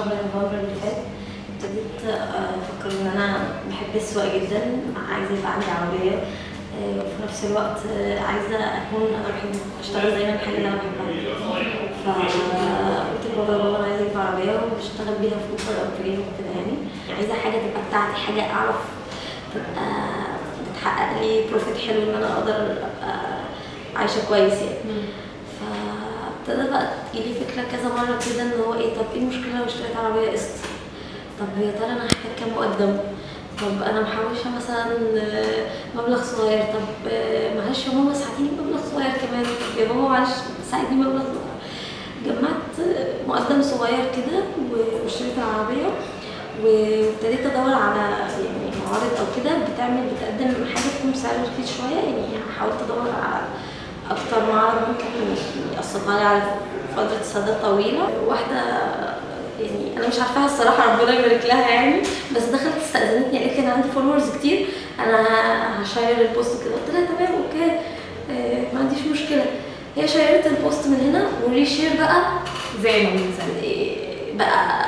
شهر نوفمبر اللي فات ابتديت افكر ان انا بحب السواقه جدا، عايزه يبقى عندي عربيه، وفي نفس الوقت عايزه اكون انا بحب اشتغل دايما الحاجه اللي انا بحبها. فقلت لبابا انا عايزه اجيب عربيه واشتغل بيها في اوبر او ترين وكده، يعني عايزه حاجه تبقى بتاعتي، حاجه اعرف تبقى بتحقق لي بروفيت حلو ان انا اقدر ابقى عايشه كويس يعني. فابتدى بقى تجيلي فكره كذا مره كده ان هو ايه، طب ايه المشكله لو اشتريت عربيه قسط؟ طب يا ترى انا هحتاج كام مقدم؟ طب انا محوشه مثلا مبلغ صغير، طب معلش يا ماما ساعديني بمبلغ صغير كمان، طب يا ماما معلش ساعديني بمبلغ صغير. جمعت مقدم صغير كده واشتريت العربيه، وابتديت ادور على يعني معارض او كده بتقدم حاجه تكون سعرها رخيص شويه، يعني حاولت ادور على اكتر معرض ممكن يقسطها لي على فتره سداد طويله. واحده يعني انا مش عارفاها الصراحه، ربنا يبارك لها يعني، بس دخلت استاذنتني قالت لي انا عندي فولورز كتير، انا هشير البوست كده. قلت لها تمام اوكي، ما عنديش مشكله. هي شيرت البوست من هنا والريشير بقى زي ما بنسمع بقى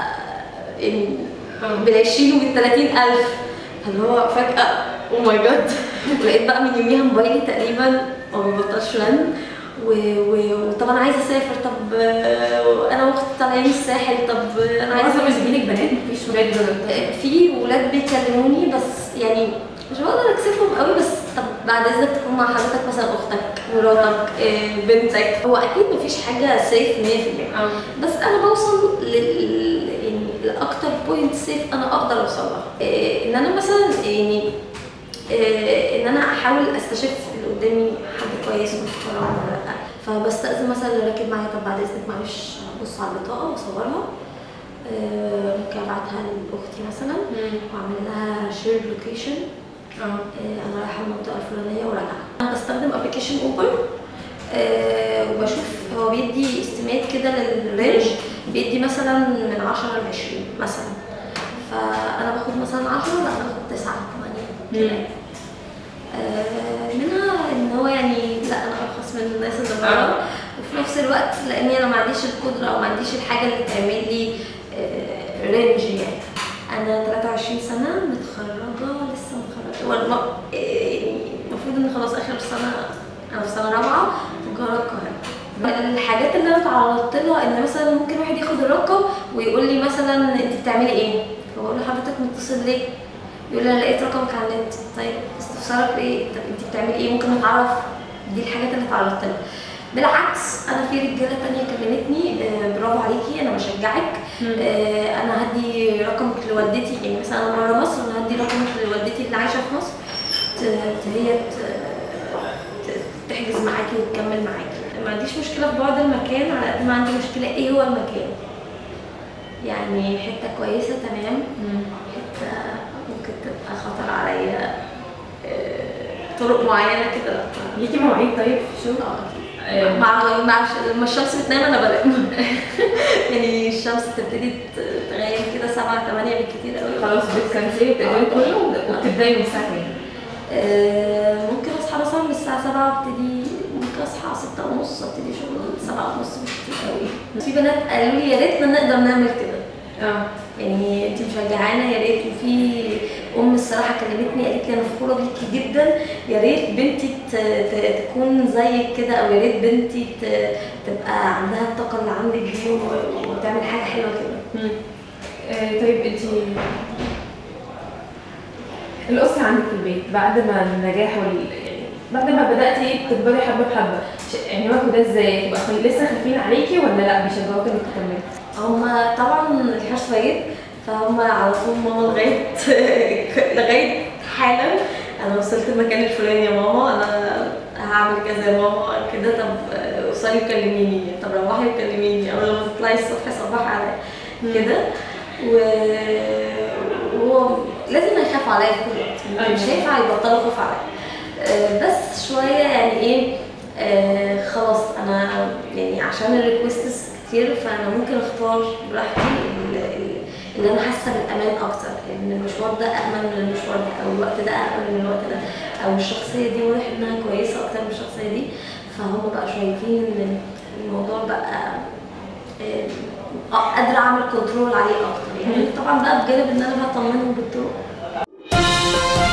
بال20 وبال30,000، فاللي هو فجاه او ماي جاد. ولقيت بقى من يوميها موبايلي تقريبا ما بيبطلش رن، وطبعا عايزه اسافر، طب انا واختي طالعين الساحل، طب انا عايزه. مش بيجيلك بنات؟ مفيش ولاد دلوقتي؟ في ولاد بيكلموني بس يعني مش بقدر اكسفهم قوي، بس طب بعد اذنك تكون مع حضرتك مثلا اختك، مراتك، بنتك. هو اكيد مفيش حاجه سيف 100%، بس انا بوصل يعني لاكتر بوينت سيف انا اقدر اوصلها، ان انا مثلا يعني ان انا احاول استشف اللي قدامي حد كويس ومحترم ولا لا. فبستأذن مثلا اللي راكب معايا، طب بعد اذنك معلش ابص على البطاقه واصورها، ممكن ابعتها لاختي مثلا واعمل لها شير لوكيشن، انا رايحه المنطقه الفلانيه وراجعه. انا بستخدم ابلكيشن اوبر، وبشوف هو بيدي استيميت كده للرينج، بيدي مثلا من 10 ل 20 مثلا، فانا باخد مثلا 10، لا انا باخد 9 8 كده. منها ان هو يعني لا انا ارخص من الناس اللي بره، وفي نفس الوقت لاني انا ما عنديش القدره او ما عنديش الحاجه اللي تعمل لي رينج. يعني انا 23 سنه متخرجه، لسه متخرجه يعني المفروض ان خلاص اخر سنه، انا في سنه رابعه تجاره القاهره. الحاجات اللي انا تعرضت لها ان مثلا ممكن واحد ياخد الرقم ويقول لي مثلا انت بتعملي ايه؟ فبقول له حضرتك متصل ليه؟ يقول لي انا لقيت رقمك على النت. طيب استفسارك ايه؟ طب انت بتعملي ايه؟ ممكن نتعرف؟ دي الحاجات اللي اتعرضت لها. بالعكس انا في رجاله تانية كلمتني، برافو عليكي انا بشجعك، انا هدي رقمك لوالدتي، يعني مثلا انا بره مصر انا هدي رقمك لوالدتي اللي عايشه في مصر، هي تحجز معاكي وتكمل معاكي. ما عنديش مشكله في بعد المكان على قد ما عندي مشكله ايه هو المكان. يعني حته كويسه تمام، حته ممكن تبقى خطر عليا، طرق معينه كده لا. ليكي مواعيد طيب في الشغل؟ مع الشمس بتنام انا بنام. يعني الشمس تبتدي تغيب كده 7 8 بالكتير قوي، خلاص بتكنسلي بتقفلي كله وبتبداي من الساعه كام؟ ممكن اصحى مثلا من الساعه 7 وابتدي، ممكن اصحى 6:30 ابتدي شغل 7:30 بالكتير قوي. في بنات قالوا لي يا ريتنا نقدر نعمل كده، يعني انت مشجعانا يا ريت. وفي الصراحه كلمتني قالت لي انا فخوره بيكي جدا، يا ريت بنتي تكون زيك كده، او يا ريت بنتي تبقى عندها الطاقه اللي عندك دي وتعمل حاجه حلوه كده. طيب انت الاسره عندك في البيت بعد ما النجاح يعني بعد ما بداتي تكبري حبه بحبه، يعني واخده ده ازاي؟ لسه خايفين عليكي ولا لا بيشجعوكي انك تكملي؟ هما طبعا الحرص واجب، فهم على طول ماما لغايه حالا انا وصلت المكان الفلاني يا ماما، انا هعمل كذا يا ماما كده، طب وصلي وكلميني، طب روحي وكلميني، او لما تطلعي الصبح صباحي عليا كده. وهو لازم يخافوا عليا في كل وقت، مش هينفع يبطلوا خوف عليا، بس شويه يعني ايه، خلاص انا يعني عشان الريكوستس كتير فانا ممكن اختار براحتي اللي انا حاسه بالامان اكتر، ان المشوار ده امن من المشوار ده، او الوقت ده امن من الوقت ده، او الشخصيه دي واضح انها كويسه اكتر من الشخصيه دي. فهم بقى شايفين ان الموضوع بقى قادره اعمل كنترول عليه اكتر يعني. طبعا بقى بجانب ان انا بطمنهم بالطرق.